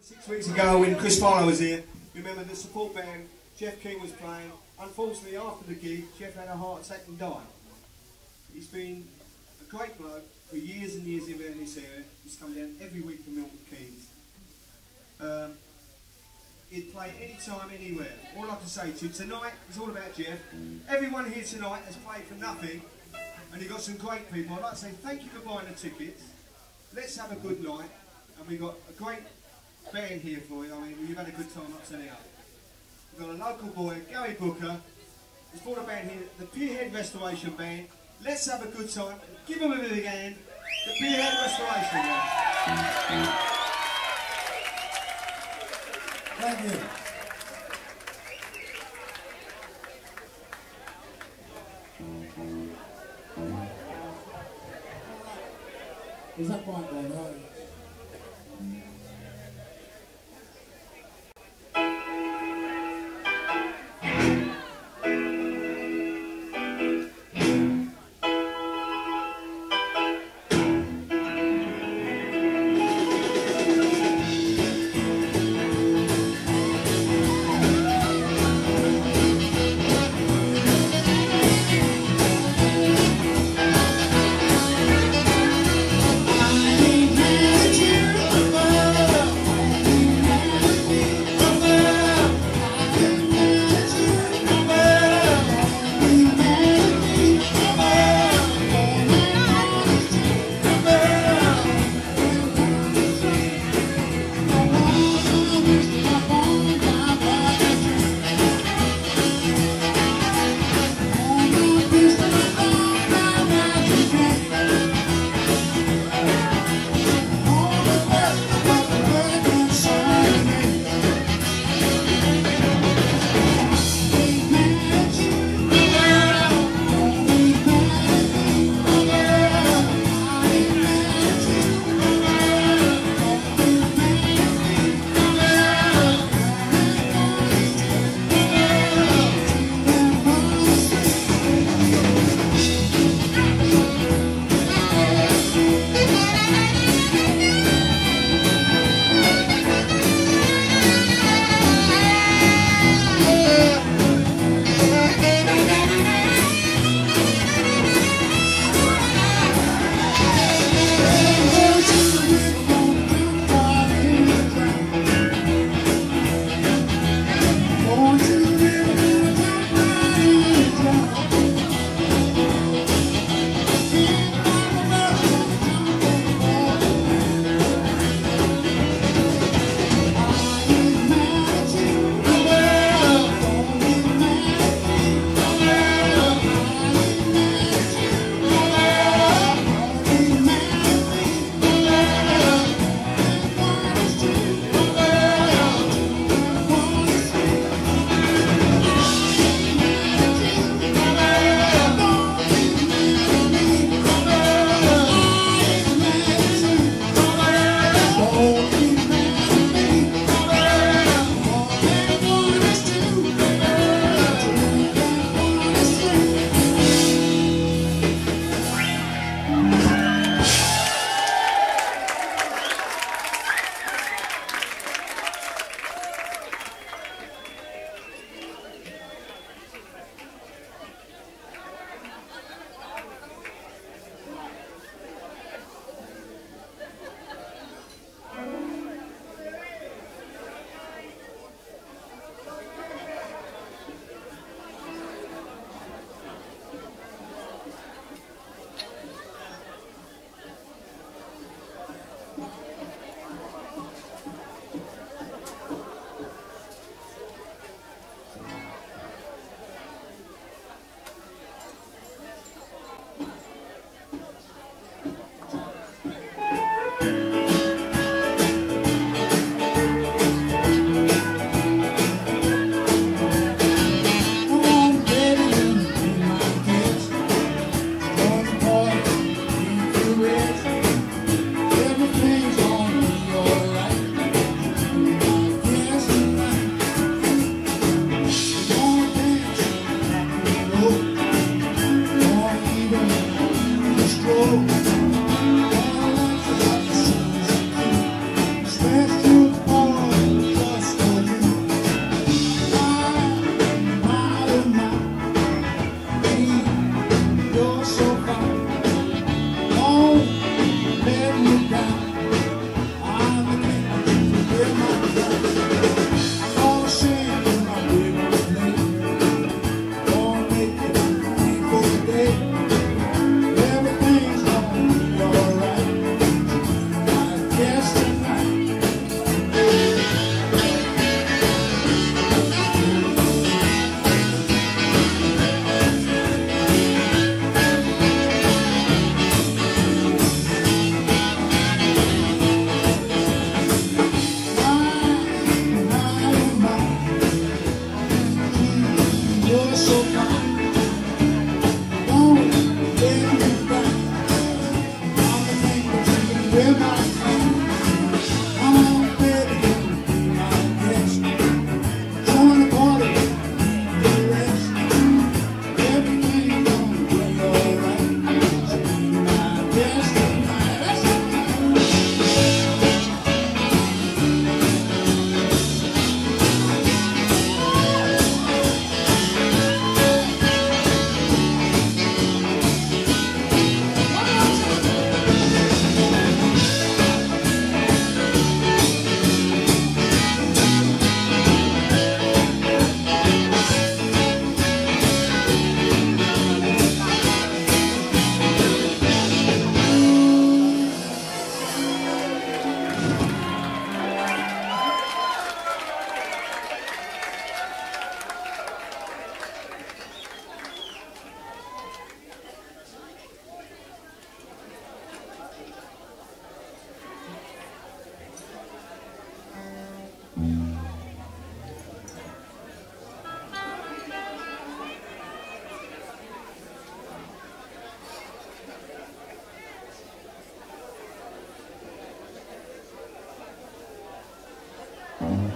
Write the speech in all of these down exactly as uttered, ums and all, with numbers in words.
Six weeks ago when Chris Farlow was here, remember the support band, Jeff Keene was playing. Unfortunately, after the gig, Jeff had a heart attack and died. He's been a great bloke for years and years in this area. He's come down every week to Milton Keynes. Um, he'd play anytime, anywhere. All I can say to you, tonight is all about Jeff. Everyone here tonight has played for nothing, and you've got some great people. I'd like to say thank you for buying the tickets. Let's have a good night, and we've got a great band here for you. I mean, you've had a good time up to now. We've got a local boy, Gary Brooker. He's brought a band here, the Pier Restoration Band. Let's have a good time. Give them a big hand. The Pier Restoration Band. Thank you. Is that right, boy? No. I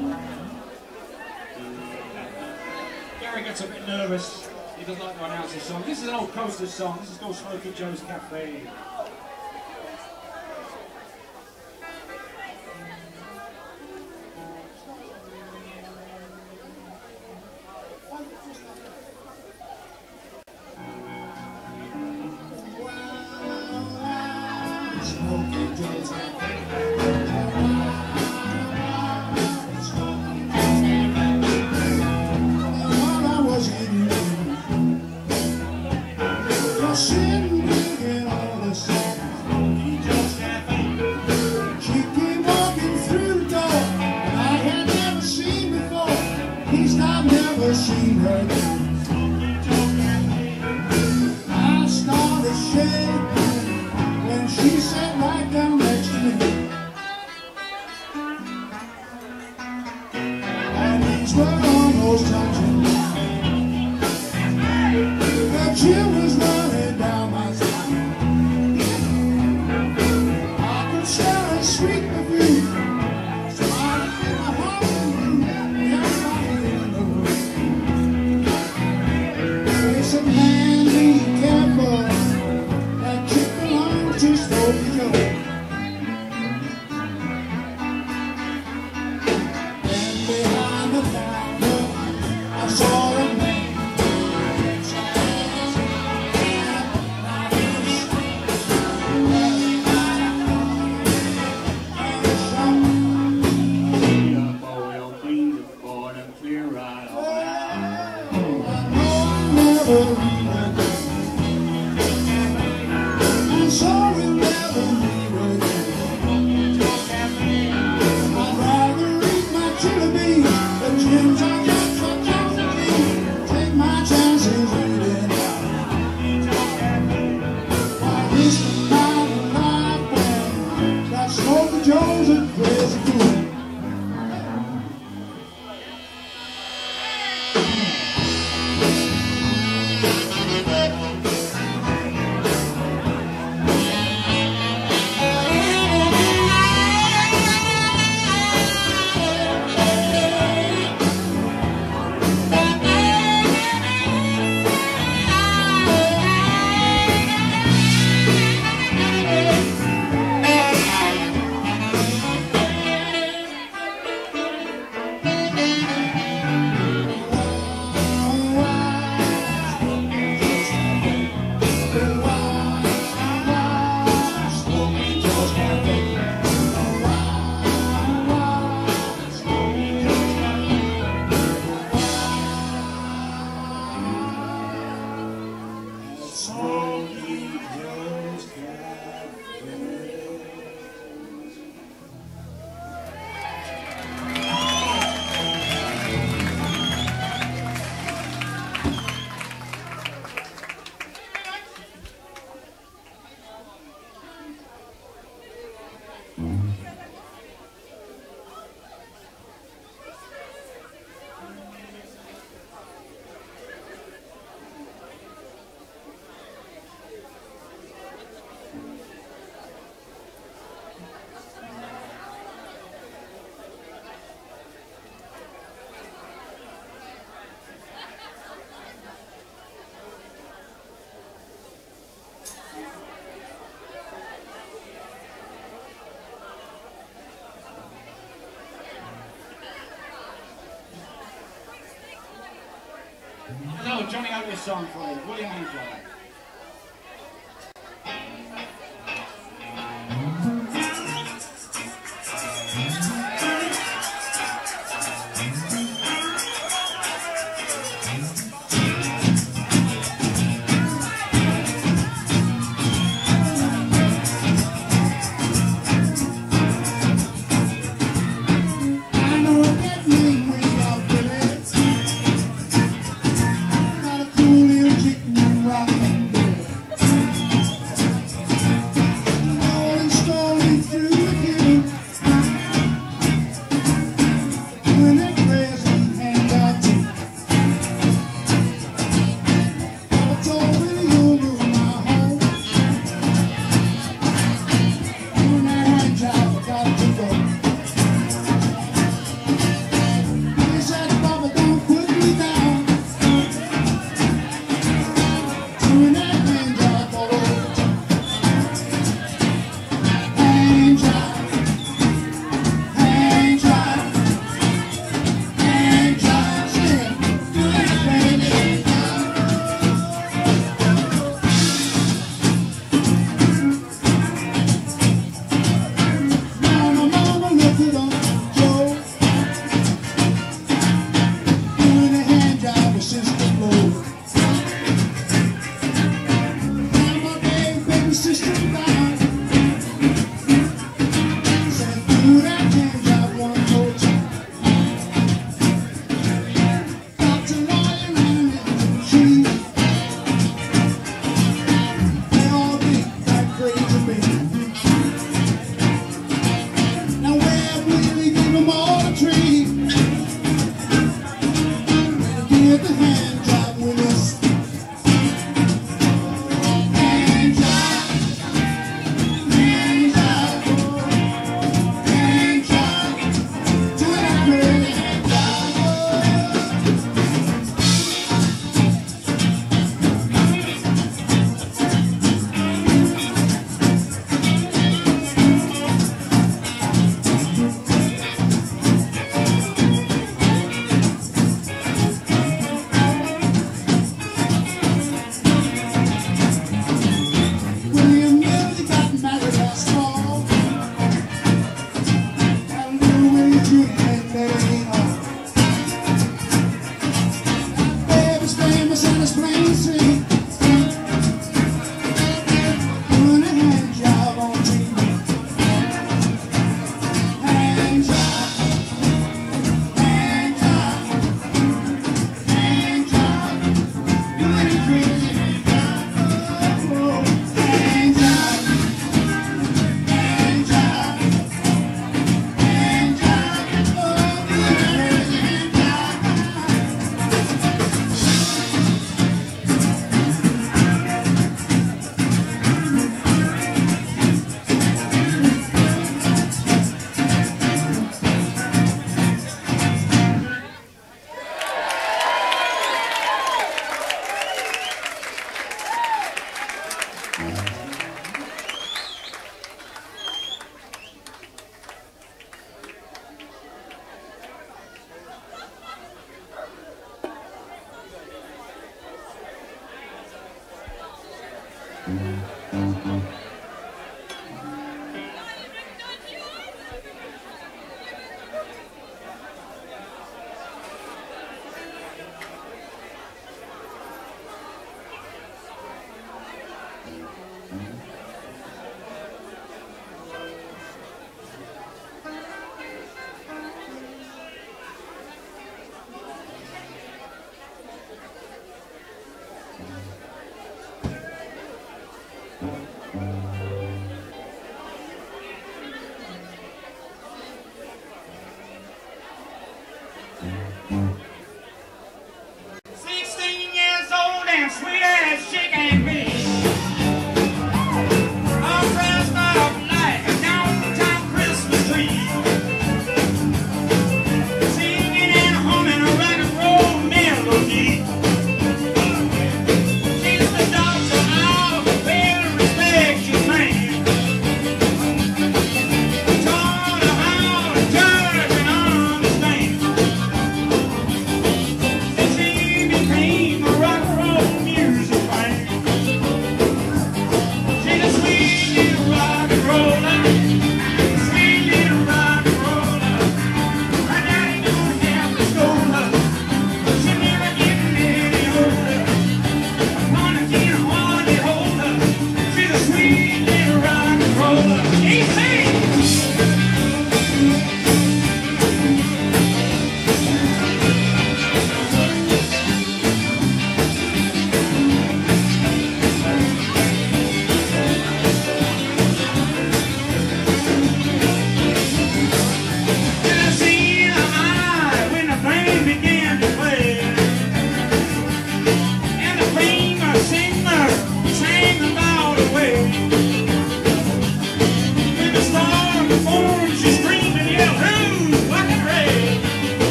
Gary gets a bit nervous. He doesn't like to announce his song. This is an old Coasters song. This is called Smoky Joe's Cafe. Johnny Otis song for you, William Angelo. Rock.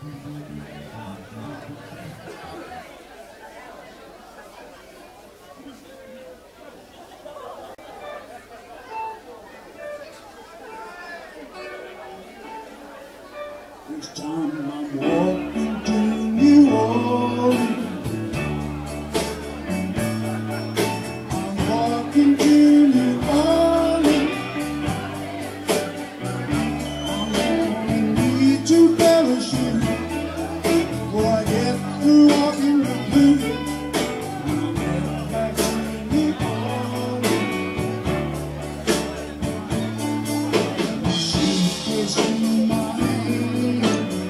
Each time I'm walking to New Orleans, I'm walking to New Orleans. I'm gonna need to fellowship before I get through walking the blue. I'm heading back to New Orleans. She is in my hand.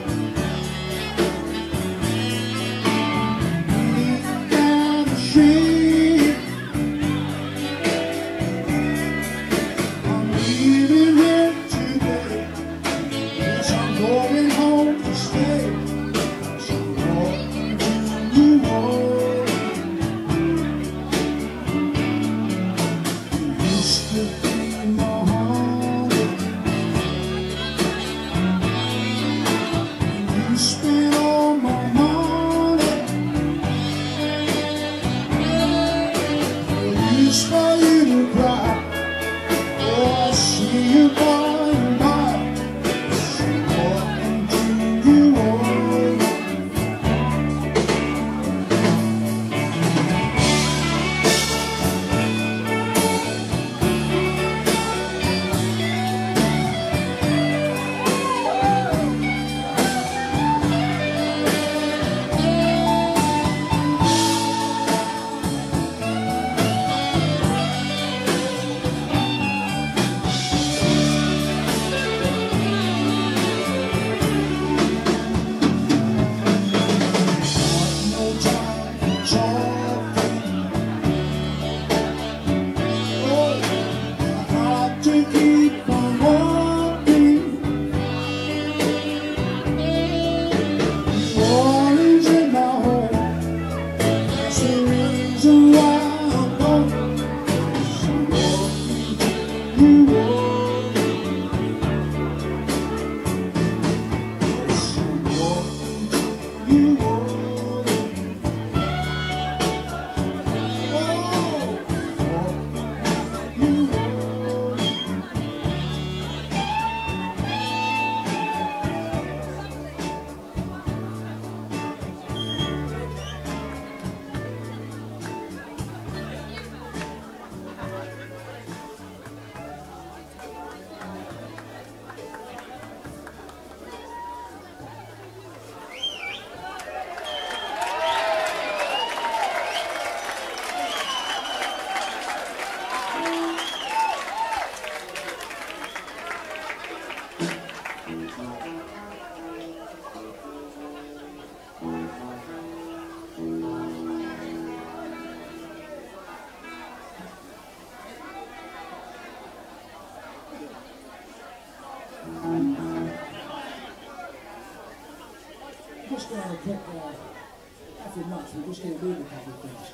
Just going to pick uh, nothing much, we're just going to leave a couple of things.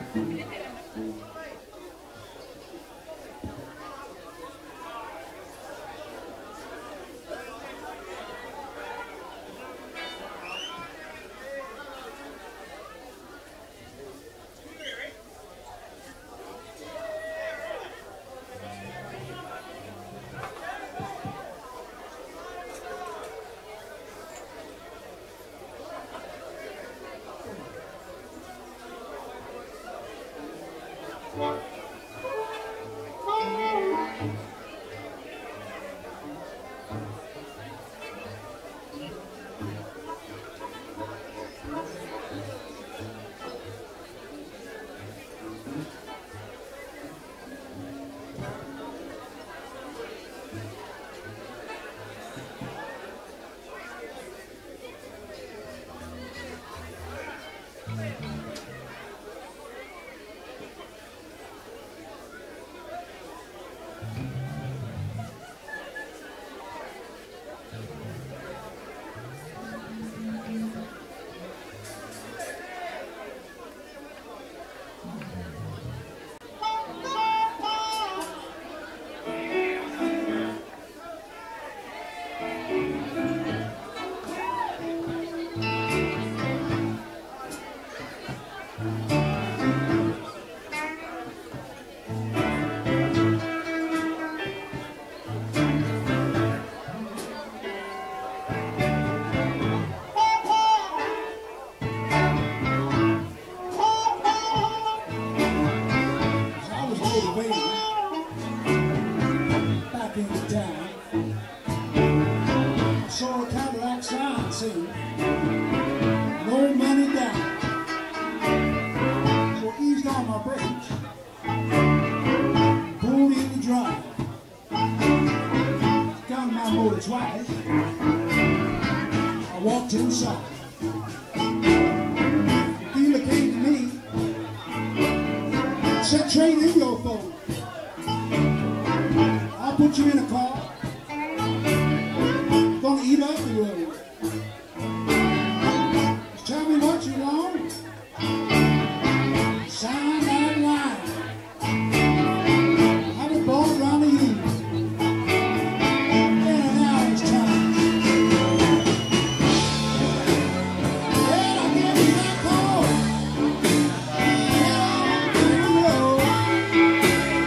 Yeah.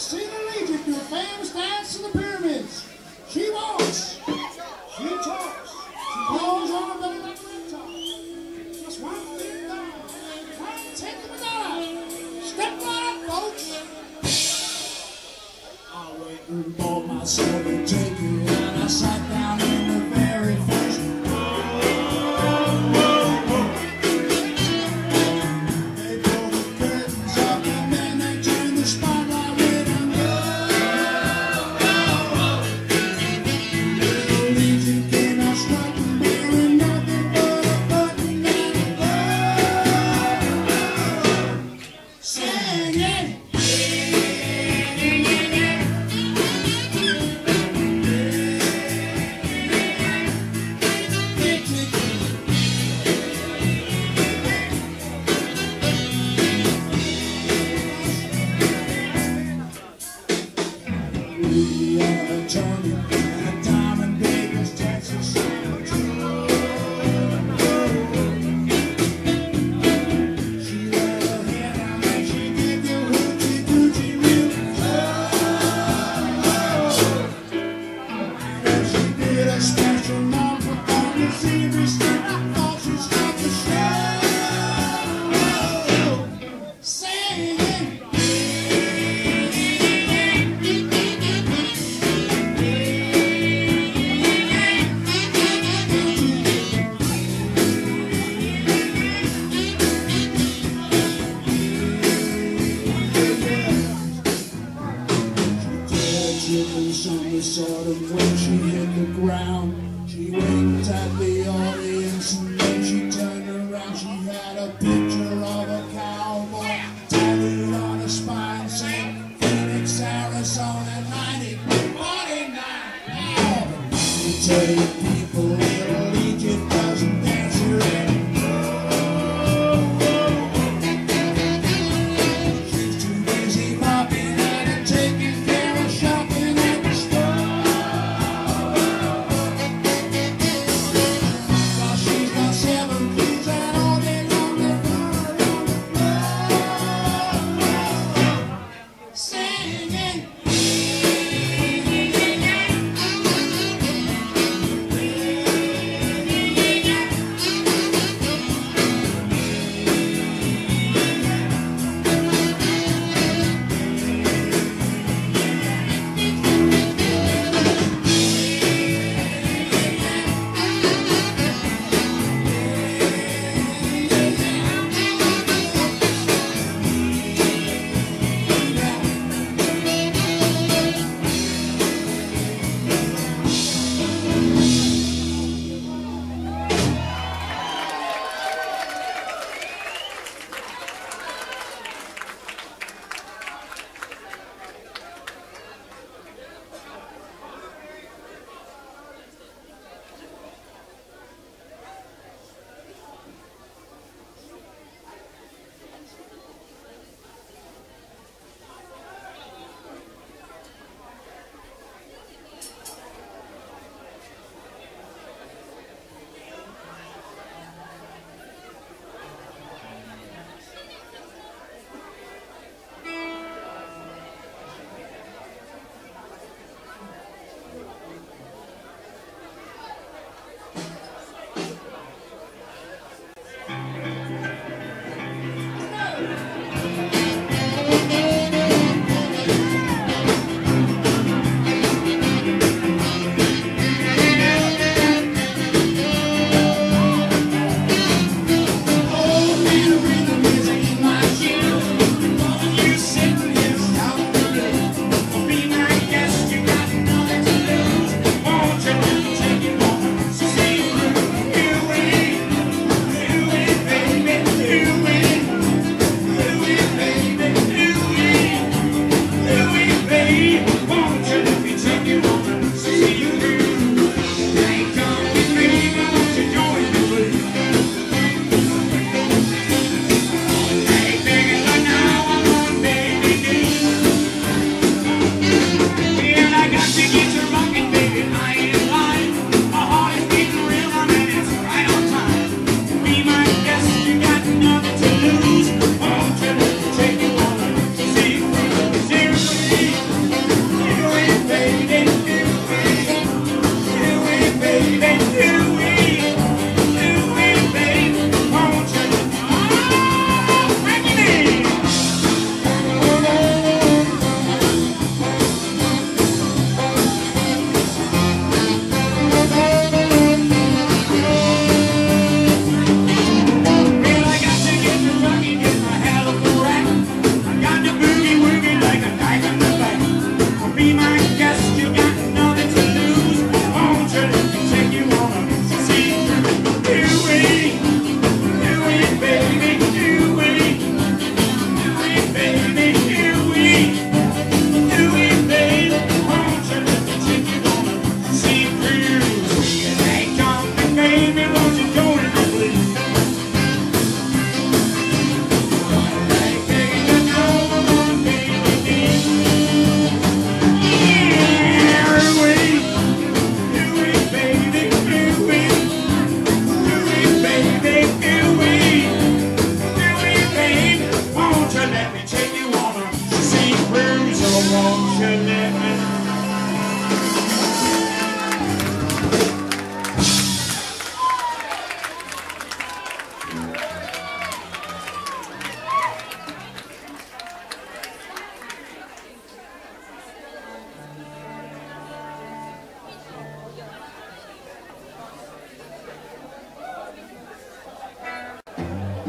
seen a legion do a famous dance to the pyramids. She walks, she talks, she goes on her belly like a reptile. Just one thing down, one take them down. Step right up, folks. I went and bought myself a ticket and I sat down in the very first row. They pulled the curtains up and then they turned the spotlight with a go.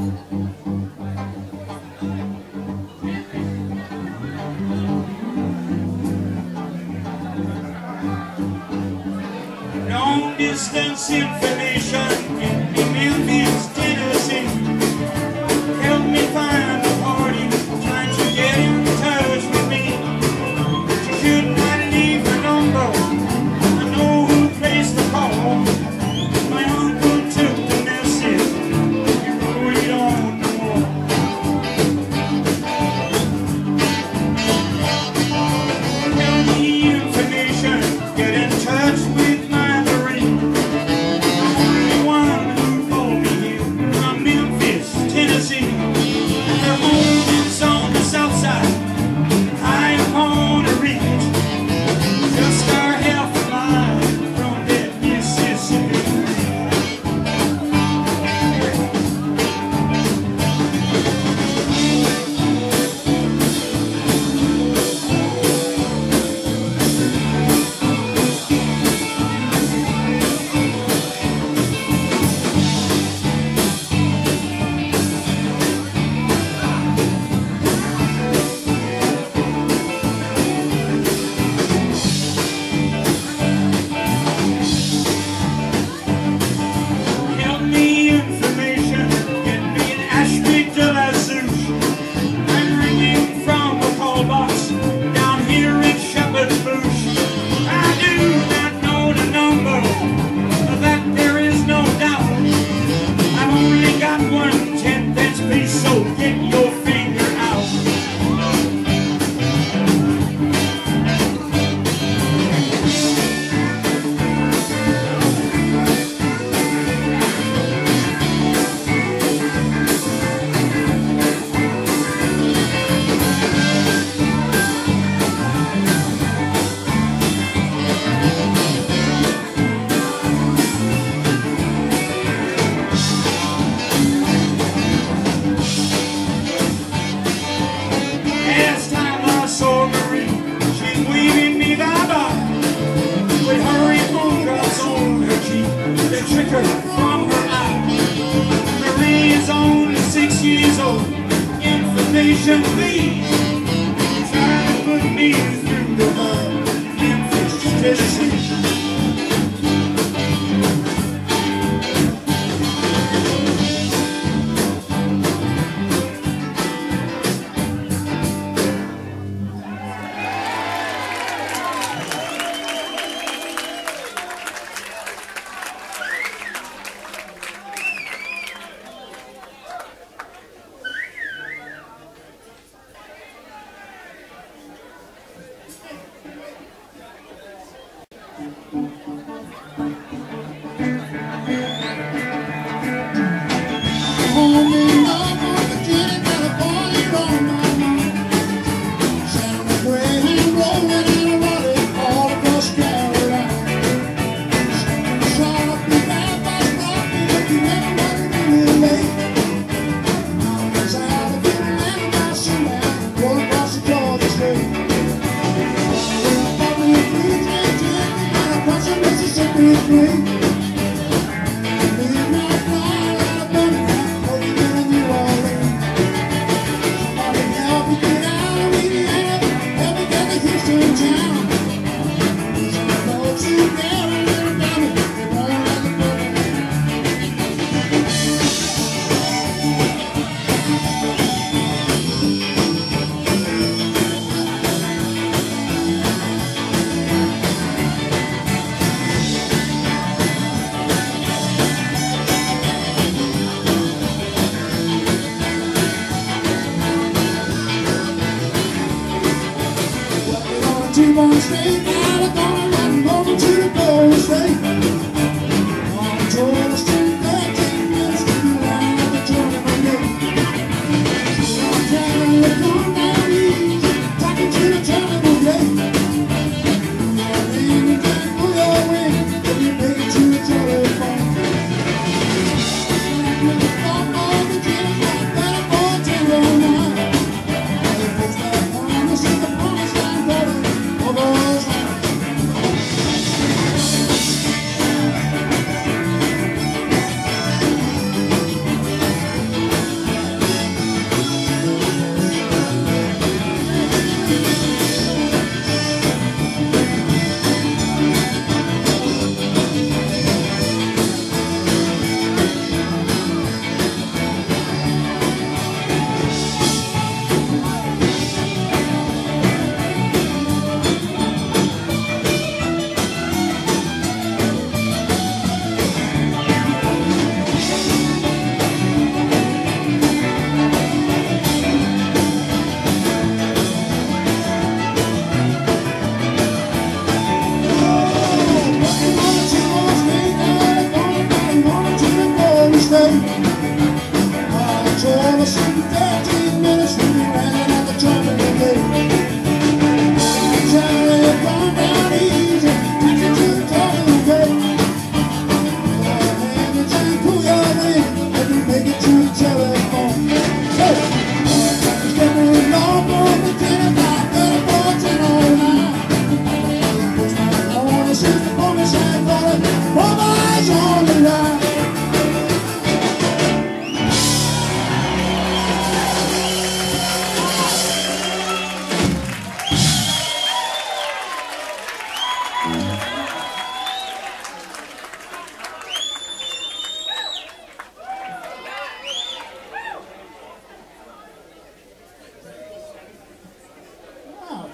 Long distance information in Memphis, Tennessee. Help me find a party trying to get in touch with me. She could not leave her number. I know who placed the call. My uncle took the message. He wrote it on the wall. Help me information. Get in touch with my Marine. The only one who called me here from Memphis, Tennessee. Her home is on the south side, high upon a ridge, just our half a mile from that Mississippi. Help me information, get me an Ashby de la Zouche. I'm ringing from a call box down here in Shepherd's Bush. I do not know the number, of that there is no doubt. I've only got one ten pence piece, so get your finger out. Last time I saw Marie, she's waving me bye-bye with hurry photographs on her cheek, the tricker from her eye. Marie is only six years old. Information, please. Try to put me through the mud. Memphis, Tennessee.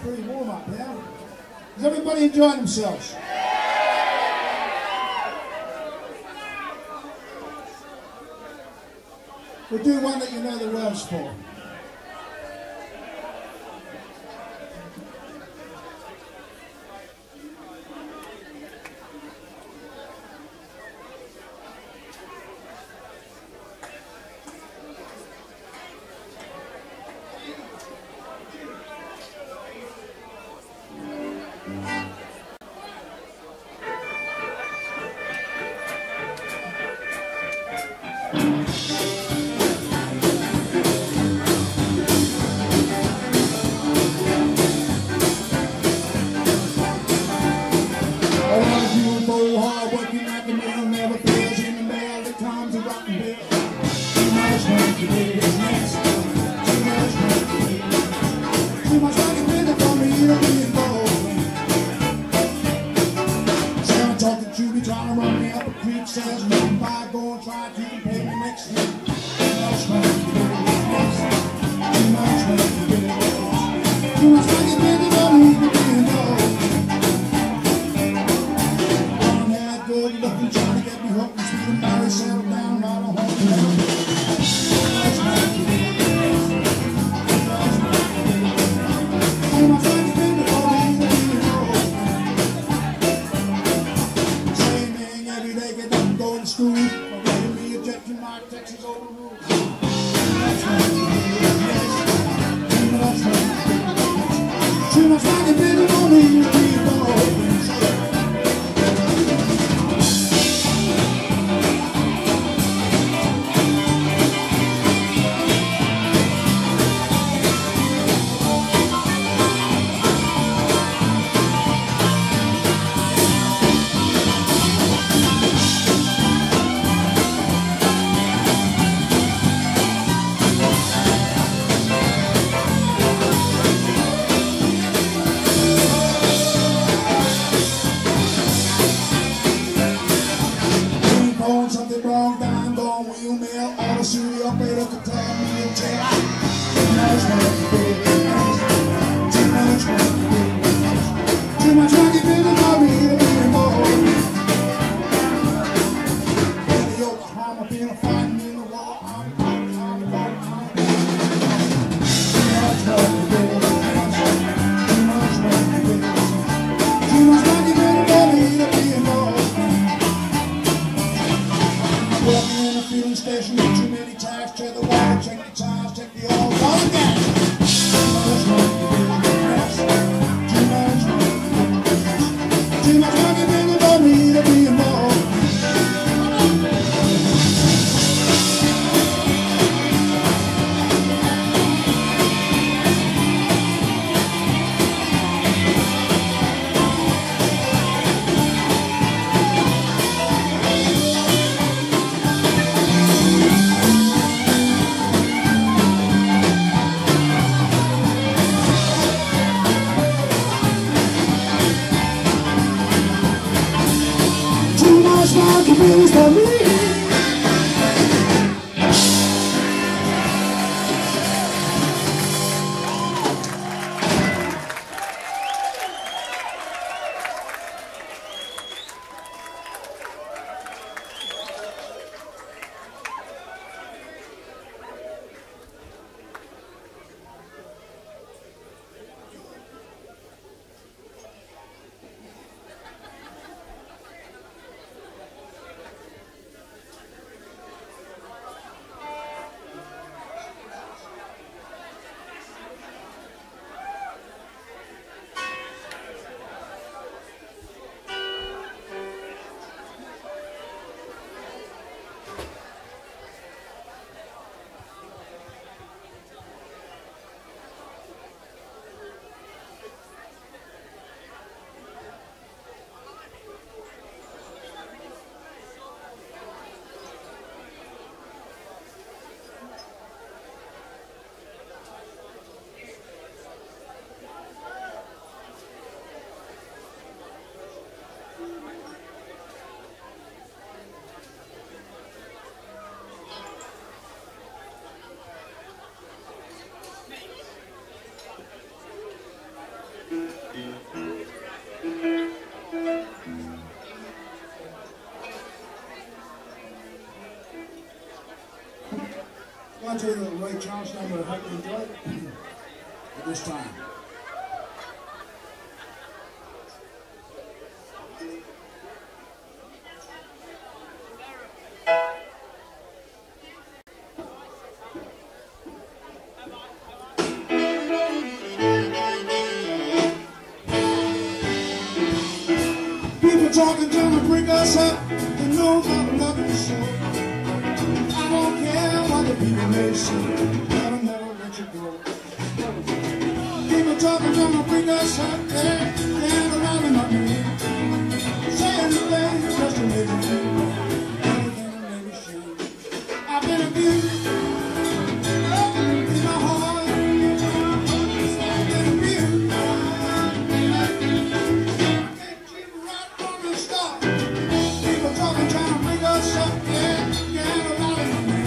pretty warm up here. Is everybody enjoying themselves? We'll do one that you know the words for. Want to do the Ray Charles number, hope you enjoy it at this time. People talking, trying to bring us up, they know that nothing is sure. I don't care what the people may say, but I'll never let you go. People talking, trying to bring us up, yeah, yeah, around in my name. Say anything just to make me feel, anything to make me shame. I've been abused, in my heart, I've been abused. People talking, trying to bring us up, yeah, yeah, around in my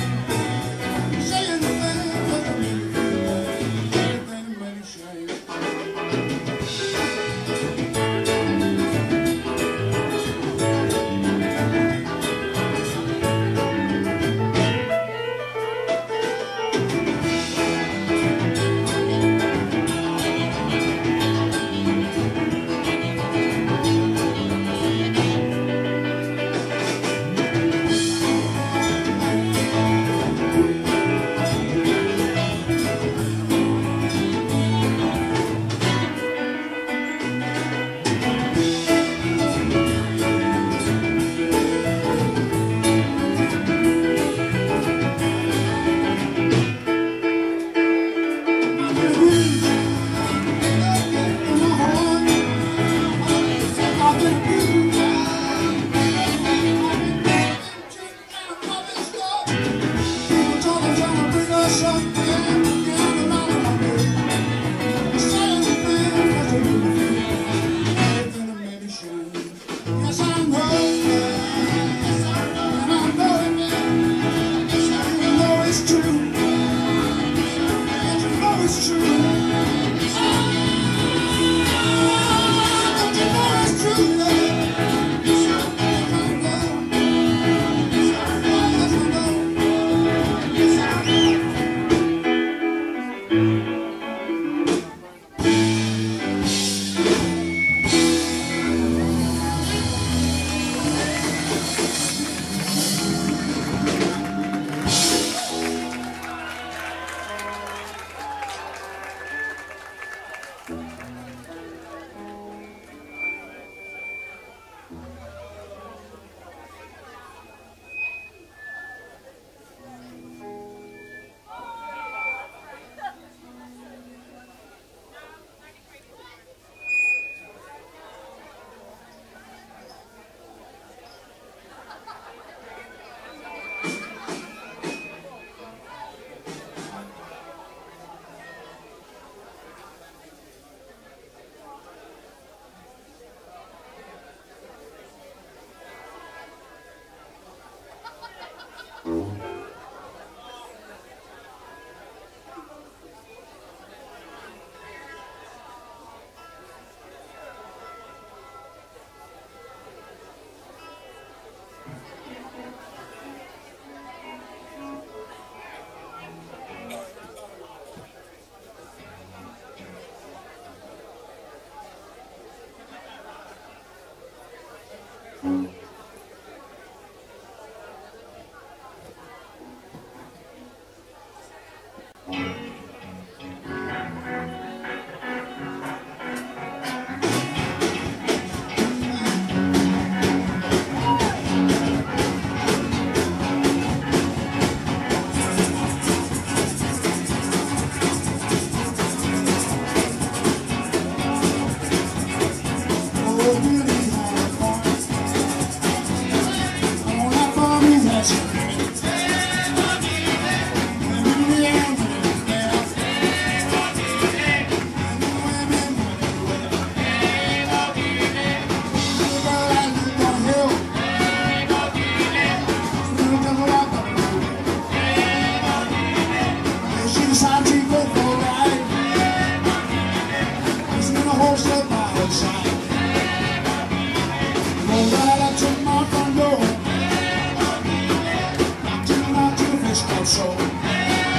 name. Say anything just to make me feel, anything to make me shame. So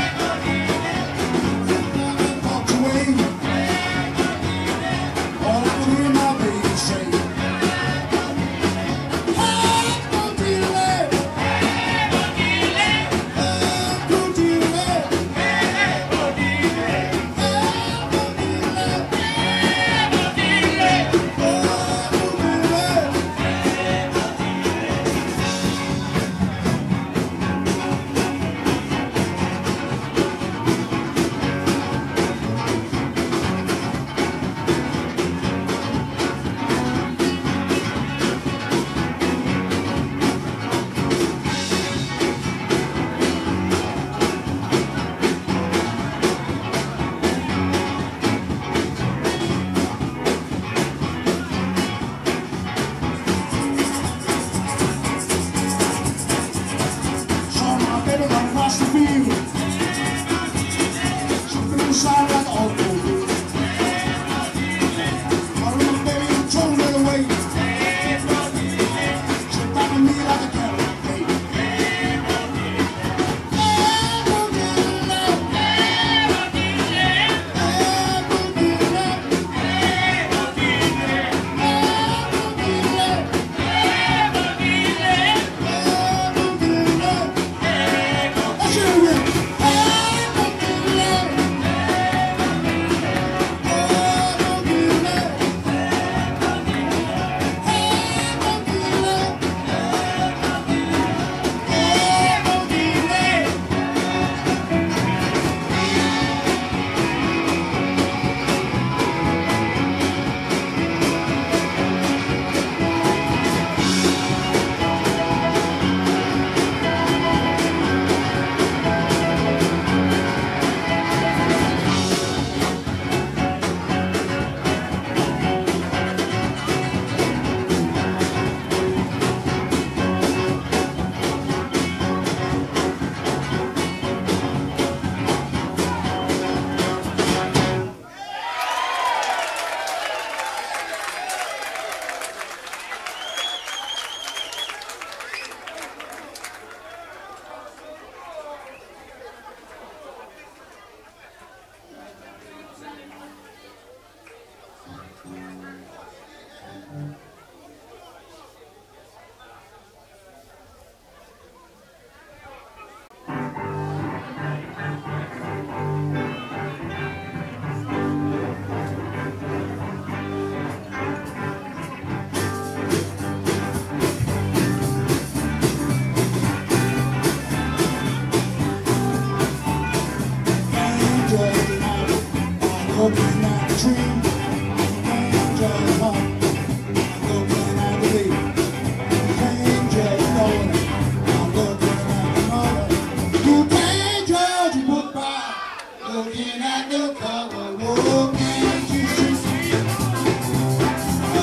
looking at the tree, can't just walk. I'm looking at the bee, can't just go. I'm looking at the mother. You can't judge a book by looking at the cover. Oh, can't you see? Oh,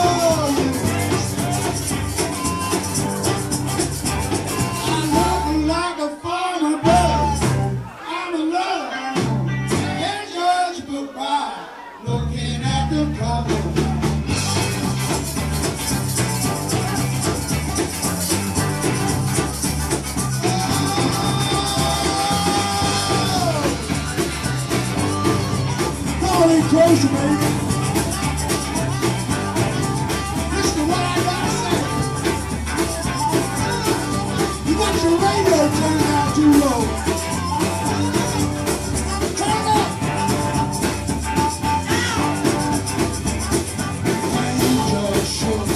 yeah. I'm looking like a farmer bird. I'm a lover. Can't judge a book by looking at the cover. Calling closer, baby. Listen to what I gotta say. You got your radio turned down too low. Turn it up. Angel shook.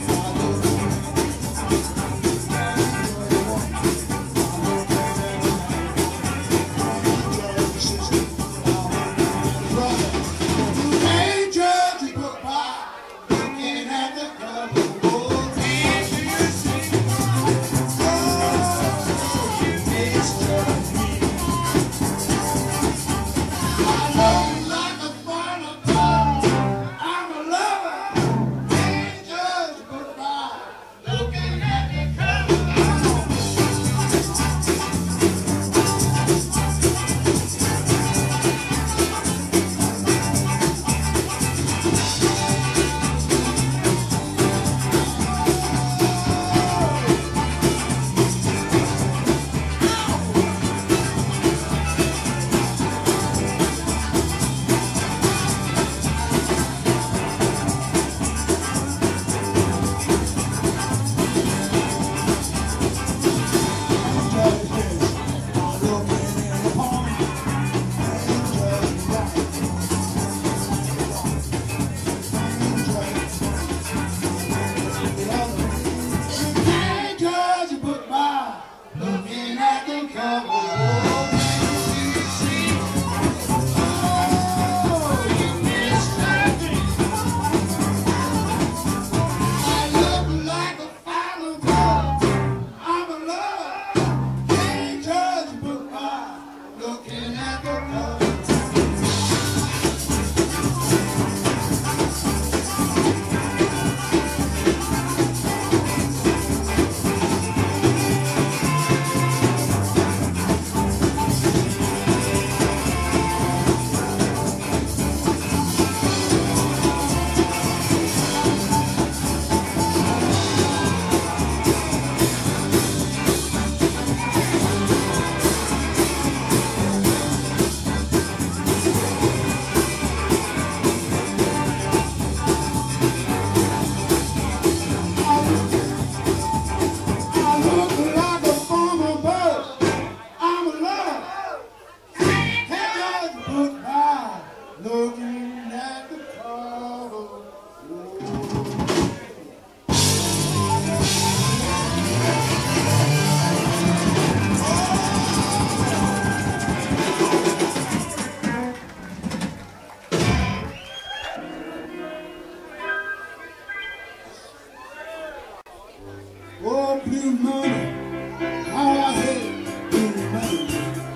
Oh, blue money, how I hate blue money.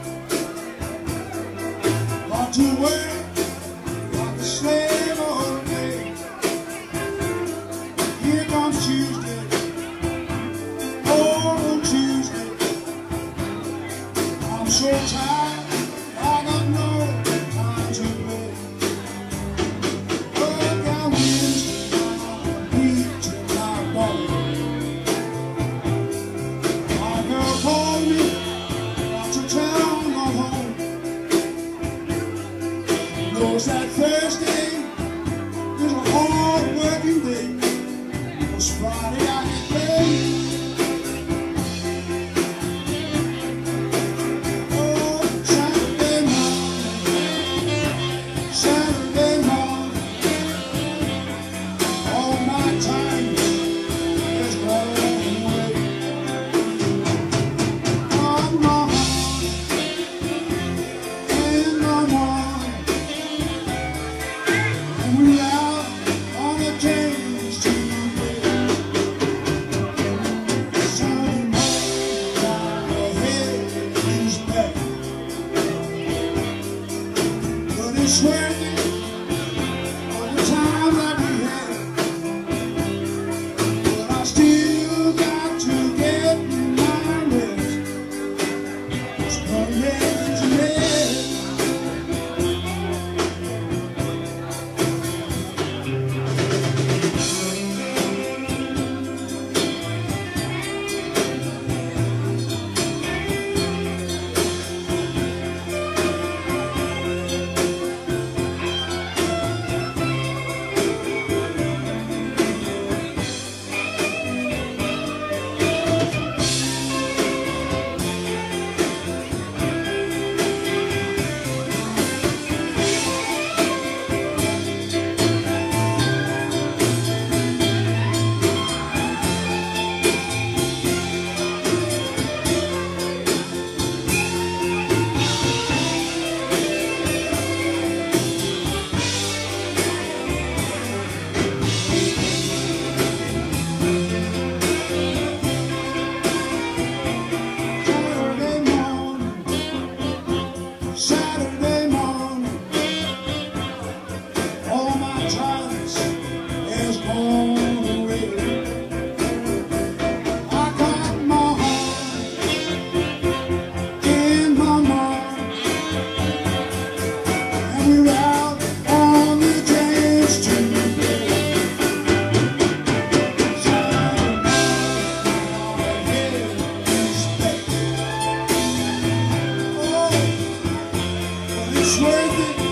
Got to work like a slave all day. Here comes Tuesday, oh, Tuesday. I'm so tired, I got no time to play. Work out Wednesday, I'm beat to my bone. Call me, got to town, not home. Knows that Thursday is a hard working day. Cause Friday I get paid. Oh, Saturday morning, Saturday morning, all my time is gone away. it's worth it, all the time that we had. But I still got to get my rest. It's coming to me. Saturday morning, all my trance is gone away. I got my heart in my mind, and we're out on the dance today. Saturday morning, my head is back. Oh, it's worth it.